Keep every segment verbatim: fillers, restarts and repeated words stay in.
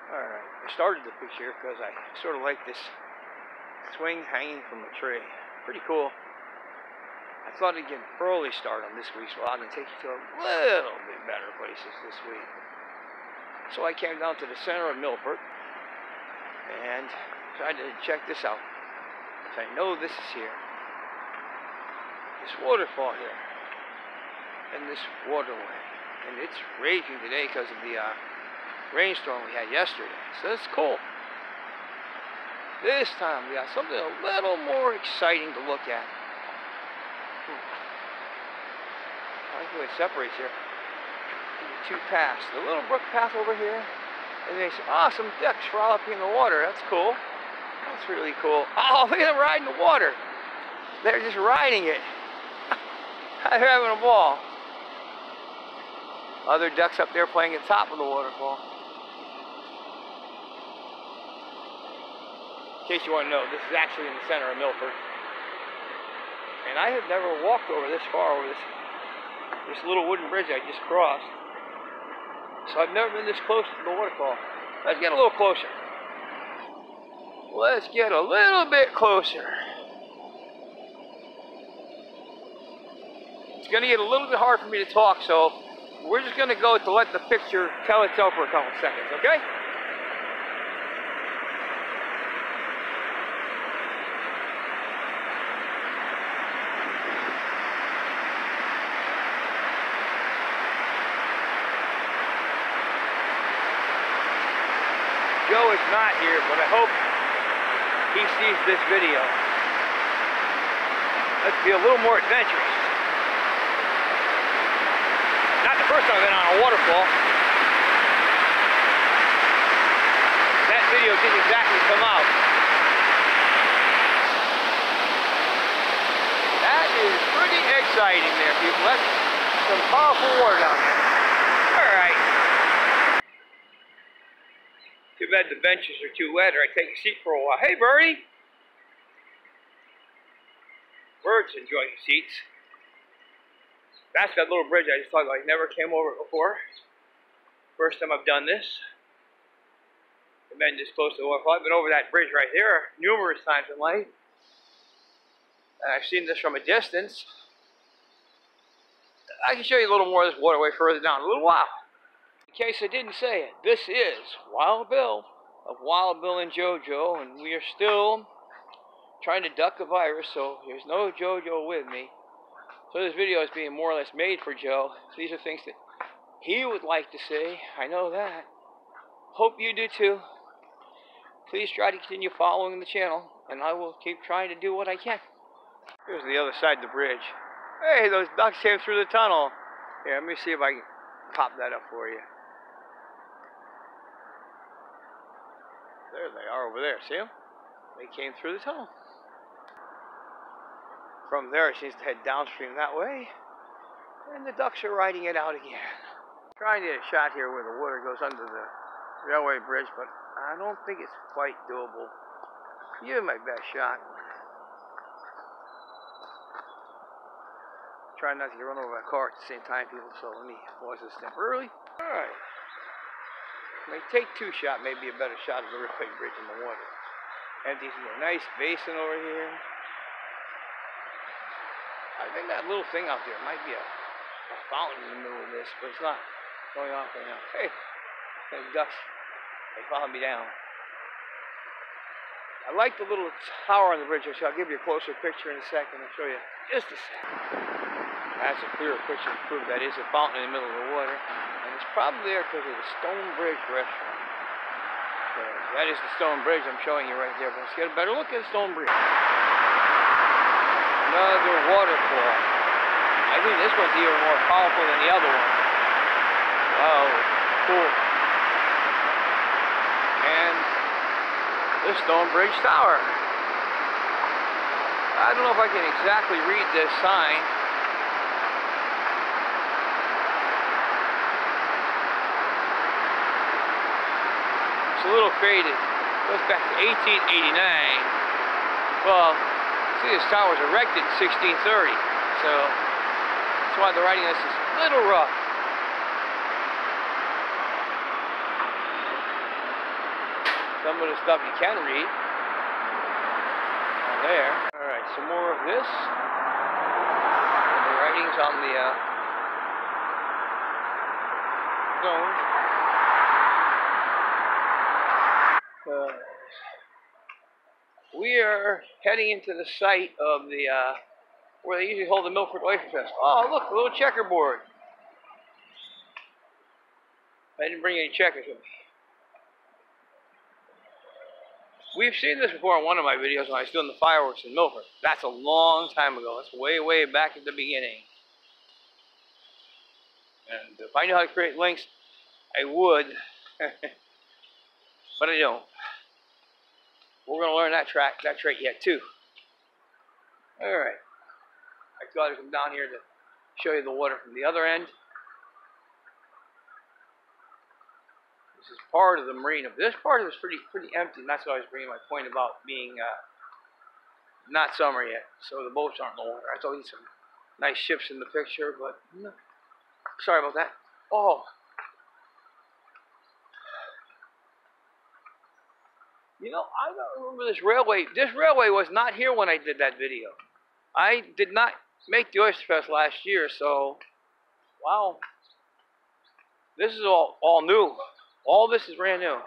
Alright, I started the picture because I sort of like this swing hanging from a tree. Pretty cool. I thought I'd get an early start on this week's vlog and take you to a little bit better places this week. So I came down to the center of Milford and tried to check this out. So I know this is here. This waterfall here. And this waterway. And it's raging today because of the uh, rainstorm we had yesterday. So it's cool. This time we got something a little more exciting to look at. Hmm. I like the way it separates here. Two paths. The little brook path over here. And there's awesome ducks frolicking in the water. That's cool. That's really cool. Oh, look at them riding the water. They're just riding it. They're having a ball. Other ducks up there playing at the top of the waterfall. In case you want to know, this is actually in the center of Milford. And I have never walked over this far, over this, this little wooden bridge I just crossed. So I've never been this close to the waterfall. Let's get a little closer. Let's get a little bit closer. It's going to get a little bit hard for me to talk, so we're just going to go to let the picture tell itself for a couple seconds, okay? Joe is not here, but I hope he sees this video. Let's be a little more adventurous. Not the first time I've been on a waterfall. That video didn't exactly come out. That is pretty exciting there, people. That's some powerful water down there. Alright. Too bad the benches are too wet or I'd take a seat for a while. Hey, birdie! Birds enjoy the seats. That's that little bridge I just talked about. I never came over it before. First time I've done this. I've been this close to the waterfall. I've been over that bridge right there numerous times in life. And I've seen this from a distance. I can show you a little more of this waterway further down in a little while. In case I didn't say it, this is Wild Bill of Wild Bill and JoJo, and we are still trying to duck a virus, so there's no JoJo with me. So this video is being more or less made for Joe. These are things that he would like to say. I know that. Hope you do too. Please try to continue following the channel, and I will keep trying to do what I can. Here's the other side of the bridge. Hey, those ducks came through the tunnel. Here, let me see if I can pop that up for you. There they are over there, see them? They came through the tunnel. From there, it seems to head downstream that way. And the ducks are riding it out again. Trying to get a shot here where the water goes under the railway bridge, but I don't think it's quite doable. Give it my best shot. Try not to get run over by a car at the same time, people, so let me pause this temporarily. Alright. My take two shot may be a better shot of the railway bridge in the water. Empties into a nice basin over here. I think that little thing out there might be a, a fountain in the middle of this, but it's not going off right now. Hey, there's ducks. They follow me down. I like the little tower on the bridge, so I'll give you a closer picture in a second. I'll show you just a second. That's a clearer picture to prove that is a fountain in the middle of the water. And it's probably there because of the Stone Bridge restaurant. So that is the Stone Bridge I'm showing you right there. But let's get a better look at the Stone Bridge. Another waterfall. I think this one's even more powerful than the other one. Wow, cool. And the Stone Bridge Tower. I don't know if I can exactly read this sign. It's a little faded. It goes back to eighteen eighty-nine. Well, see, this tower was erected in sixteen thirty, so that's why the writing on this is a little rough. some of the stuff you can read. On there. Alright, some more of this. The writings on the uh, stone. Uh, we are heading into the site of the uh, where they usually hold the Milford Rifle Fest. Oh, look, a little checkerboard. I didn't bring any checkers with me. We've seen this before in one of my videos when I was doing the fireworks in Milford. That's a long time ago. That's way, way back at the beginning. And if I knew how to create links, I would. But I don't. We're going to learn that track, that trait yet too. Alright. I thought I'd come down here to show you the water from the other end. This is part of the marina. This part of it is pretty pretty empty, and that's why I was bringing my point about being uh, not summer yet, so the boats aren't in the water. I thought we'd need some nice ships in the picture, but no. Sorry about that. Oh. You know, I don't remember this railway. This railway was not here when I did that video. I did not make the Oyster Fest last year, so wow. This is all, all new. All this is brand new.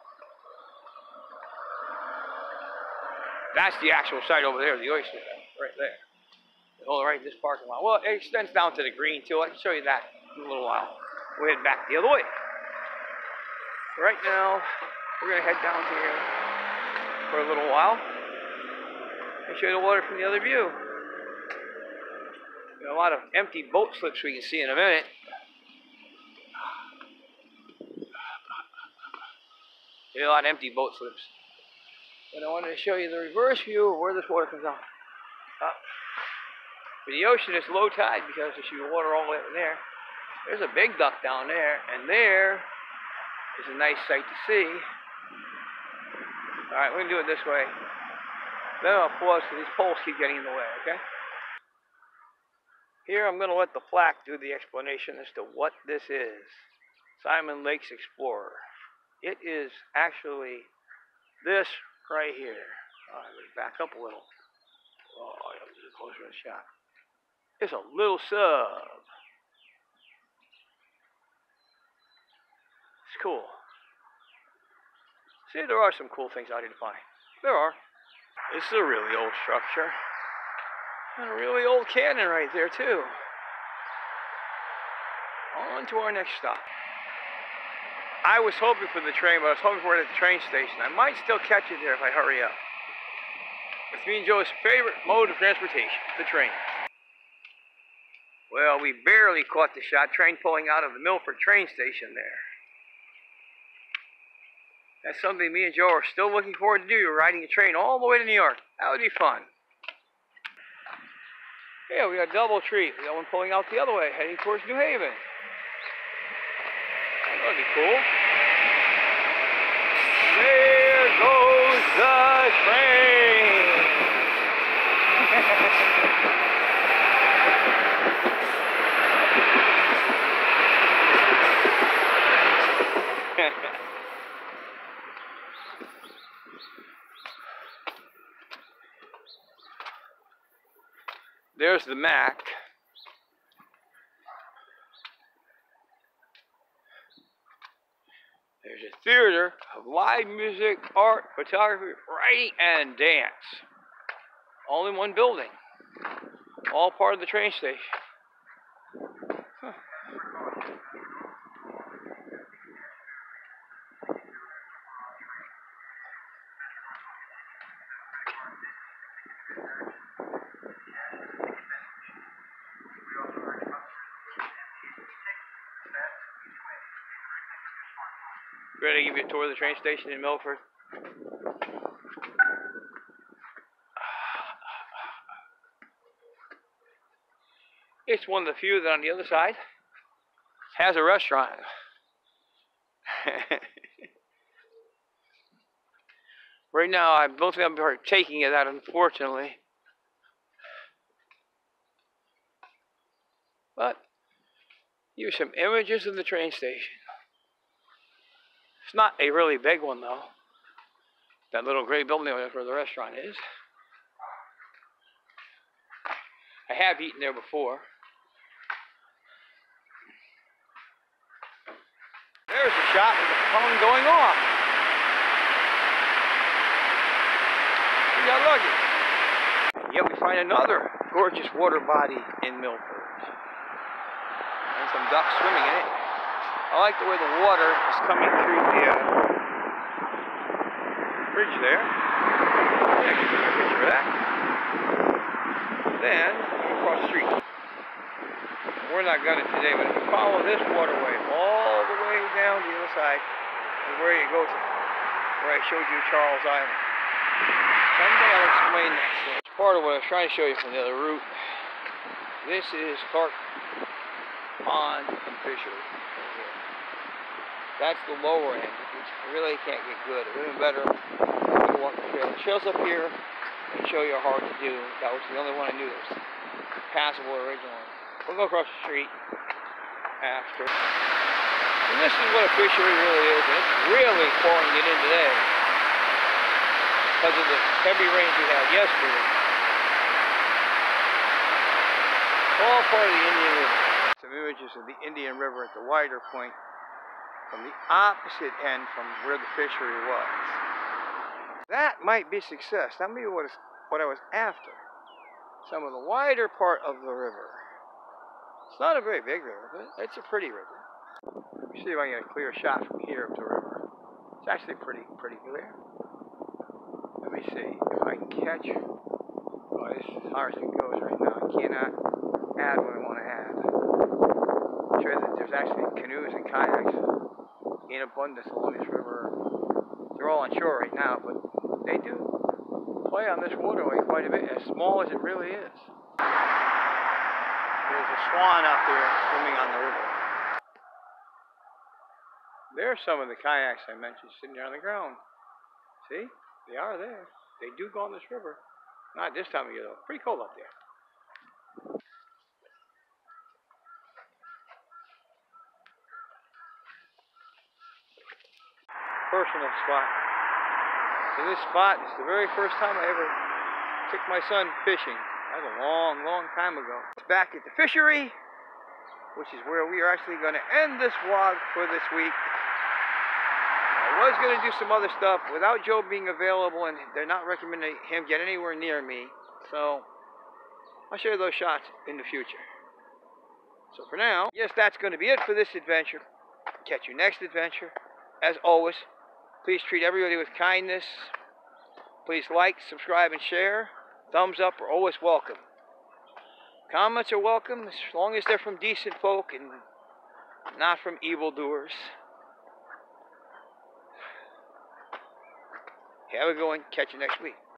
That's the actual site over there, the Oyster Fest, right there. Oh, right, this parking lot. Well, it extends down to the green, too. I can show you that in a little while. We'll head back the other way. Right now, we're going to head down here for a little while and show you the water from the other view. Got a lot of empty boat slips we can see in a minute. There's a lot of empty boat slips. And I wanted to show you the reverse view of where this water comes out. Up. For the ocean, it's low tide because you see the water all the way up in there. There's a big duck down there, and there is a nice sight to see. All right, we're going to do it this way. Then I'll pause because these poles keep getting in the way, okay? Here I'm going to let the flag do the explanation as to what this is. Simon Lake's Explorer. It is actually this right here. Oh, let me back up a little. Oh, I got to get closer to the shot. It's a little sub. It's cool. See, there are some cool things out here to find. There are. This is a really old structure. And a really old cannon right there, too. On to our next stop. I was hoping for the train, but I was hoping for it at the train station. I might still catch it there if I hurry up. It's me and Joe's favorite mode of transportation, the train. Well, we barely caught the shot. Train pulling out of the Milford train station there. That's something me and Joe are still looking forward to do, riding a train all the way to New York. That would be fun. Yeah, we got a double treat. We got one pulling out the other way, heading towards New Haven. That'd be cool. There goes the train. There's the Mac. There's a theater of live music, art, photography, writing, and dance. All in one building. All part of the train station. Huh. Ready to give you a tour of the train station in Milford? It's one of the few that on the other side has a restaurant. Right now, I don't think I'm partaking of that, unfortunately. But here's some images of the train station. It's not a really big one, though. That little gray building there, that's where the restaurant is. I have eaten there before. There's a shot with the phone going off. We got lucky. And yet we find another gorgeous water body in Milford. And some ducks swimming in it. I like the way the water is coming through the uh, bridge there. Yeah, get a picture of that. Then, across the street. We're not going to today, but if you follow this waterway all the way down the other side, is where you go to, where I showed you Charles Island. Someday I'll explain that. So it's part of what I was trying to show you from the other route. This is Clark Pond and Fishery. That's the lower end, which really can't get good. It would have been better to walk the trail. The trail's up here and show you how hard to do. That was the only one I knew that was passable originally. We'll go across the street after. And this is what a fishery really is, and it's really pouring it in today because of the heavy rains we had yesterday. All part of the Indian River. Some images of the Indian River at the wider point from the opposite end from where the fishery was. That might be success. That may be what, is, what I was after. Some of the wider part of the river. It's not a very big river, but it's a pretty river. Let me see if I can get a clear shot from here of the river. It's actually pretty, pretty clear. Let me see if I can catch. Oh, this is as far as it goes right now. I cannot add what I want to add. I'm sure that there's actually canoes and kayaks in abundance along this river. They're all on shore right now, but they do play on this waterway quite a bit, as small as it really is. There's a swan out there swimming on the river. There's some of the kayaks I mentioned sitting there on the ground. See? They are there. They do go on this river. Not this time of year though. Pretty cold up there. Personal spot. So this spot is the very first time I ever took my son fishing. That was a long, long time ago. It's back at the fishery, which is where we are actually going to end this vlog for this week. I was going to do some other stuff without Joe being available, and they're not recommending him get anywhere near me. So I'll share those shots in the future. So for now, yes, that's going to be it for this adventure. Catch you next adventure. As always, please treat everybody with kindness. Please like, subscribe, and share. Thumbs up are always welcome. Comments are welcome as long as they're from decent folk and not from evildoers. Have a good one. Catch you next week.